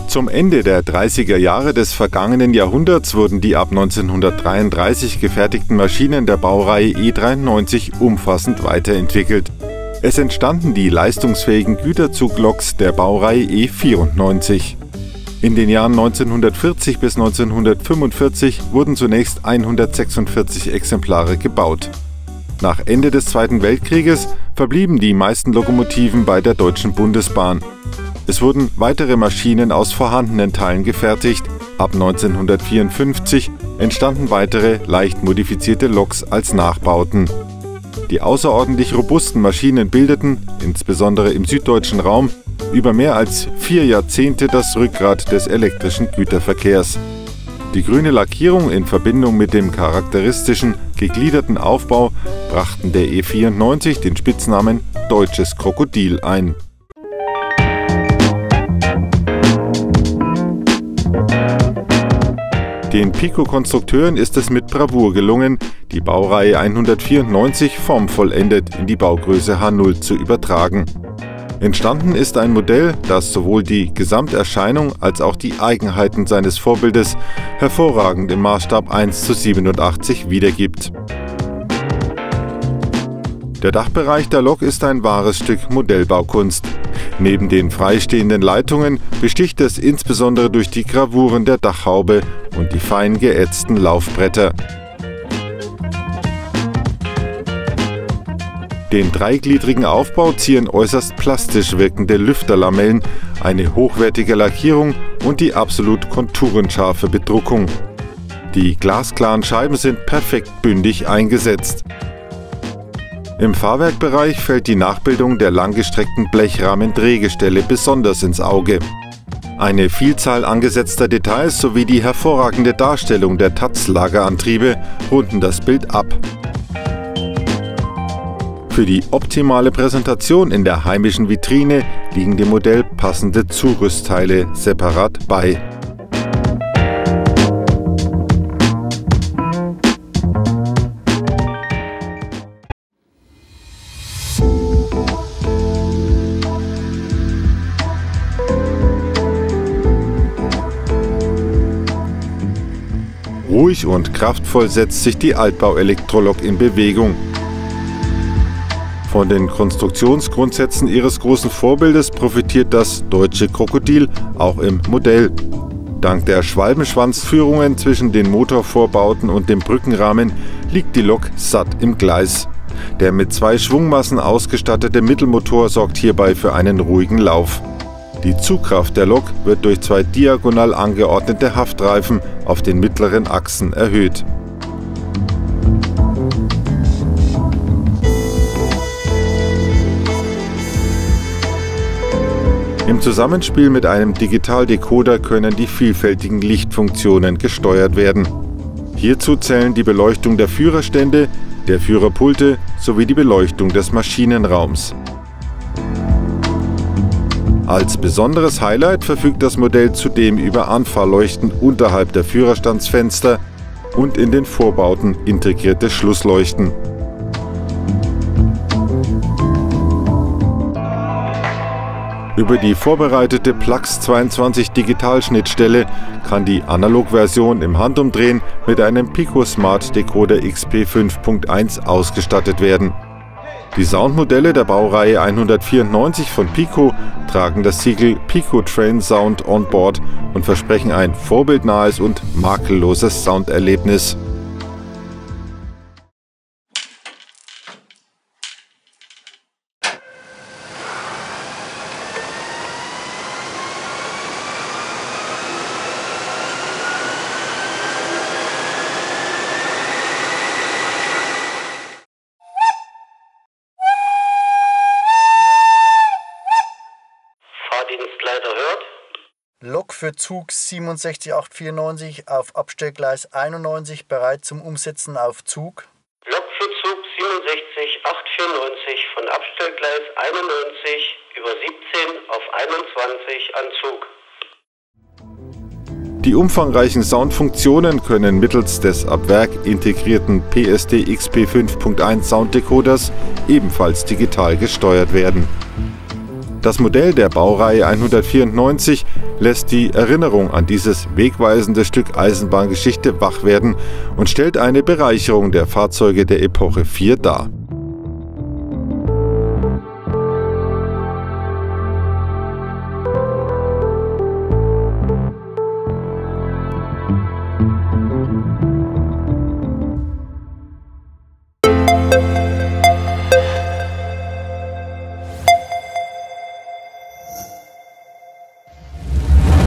Zum Ende der 30er Jahre des vergangenen Jahrhunderts wurden die ab 1933 gefertigten Maschinen der Baureihe E93 umfassend weiterentwickelt. Es entstanden die leistungsfähigen Güterzugloks der Baureihe E94. In den Jahren 1940 bis 1945 wurden zunächst 146 Exemplare gebaut. Nach Ende des Zweiten Weltkrieges verblieben die meisten Lokomotiven bei der Deutschen Bundesbahn. Es wurden weitere Maschinen aus vorhandenen Teilen gefertigt. Ab 1954 entstanden weitere leicht modifizierte Loks als Nachbauten. Die außerordentlich robusten Maschinen bildeten, insbesondere im süddeutschen Raum, über mehr als 4 Jahrzehnte das Rückgrat des elektrischen Güterverkehrs. Die grüne Lackierung in Verbindung mit dem charakteristischen, gegliederten Aufbau brachten der E94 den Spitznamen »Deutsches Krokodil« ein. Den Pico-Konstrukteuren ist es mit Bravour gelungen, die Baureihe 194 formvollendet in die Baugröße H0 zu übertragen. Entstanden ist ein Modell, das sowohl die Gesamterscheinung als auch die Eigenheiten seines Vorbildes hervorragend im Maßstab 1:87 wiedergibt. Der Dachbereich der Lok ist ein wahres Stück Modellbaukunst. Neben den freistehenden Leitungen besticht es insbesondere durch die Gravuren der Dachhaube und die fein geätzten Laufbretter. Den dreigliedrigen Aufbau zieren äußerst plastisch wirkende Lüfterlamellen, eine hochwertige Lackierung und die absolut konturenscharfe Bedruckung. Die glasklaren Scheiben sind perfekt bündig eingesetzt. Im Fahrwerkbereich fällt die Nachbildung der langgestreckten Blechrahmendrehgestelle besonders ins Auge. Eine Vielzahl angesetzter Details sowie die hervorragende Darstellung der Taz-Lagerantriebe runden das Bild ab. Für die optimale Präsentation in der heimischen Vitrine liegen dem Modell passende Zurüstteile separat bei. Ruhig und kraftvoll setzt sich die Altbau-Elektrolok in Bewegung. Von den Konstruktionsgrundsätzen ihres großen Vorbildes profitiert das Deutsche Krokodil auch im Modell. Dank der Schwalbenschwanzführungen zwischen den Motorvorbauten und dem Brückenrahmen liegt die Lok satt im Gleis. Der mit 2 Schwungmassen ausgestattete Mittelmotor sorgt hierbei für einen ruhigen Lauf. Die Zugkraft der Lok wird durch 2 diagonal angeordnete Haftreifen auf den mittleren Achsen erhöht. Im Zusammenspiel mit einem Digitaldecoder können die vielfältigen Lichtfunktionen gesteuert werden. Hierzu zählen die Beleuchtung der Führerstände, der Führerpulte sowie die Beleuchtung des Maschinenraums. Als besonderes Highlight verfügt das Modell zudem über Anfahrleuchten unterhalb der Führerstandsfenster und in den Vorbauten integrierte Schlussleuchten. Über die vorbereitete Plax 22 Digitalschnittstelle kann die Analogversion im Handumdrehen mit einem Pico Smart Decoder XP5.1 ausgestattet werden. Die Soundmodelle der Baureihe 194 von Pico tragen das Siegel Pico Train Sound on Board und versprechen ein vorbildnahes und makelloses Sounderlebnis. Fahrdienstleiter hört. Lok für Zug 67894 auf Abstellgleis 91 bereit zum Umsetzen auf Zug. Lok für Zug 67894 von Abstellgleis 91 über 17 auf 21 an Zug. Die umfangreichen Soundfunktionen können mittels des ab Werk integrierten PSD XP5.1 Sounddecoders ebenfalls digital gesteuert werden. Das Modell der Baureihe 194 lässt die Erinnerung an dieses wegweisende Stück Eisenbahngeschichte wach werden und stellt eine Bereicherung der Fahrzeuge der Epoche 4 dar.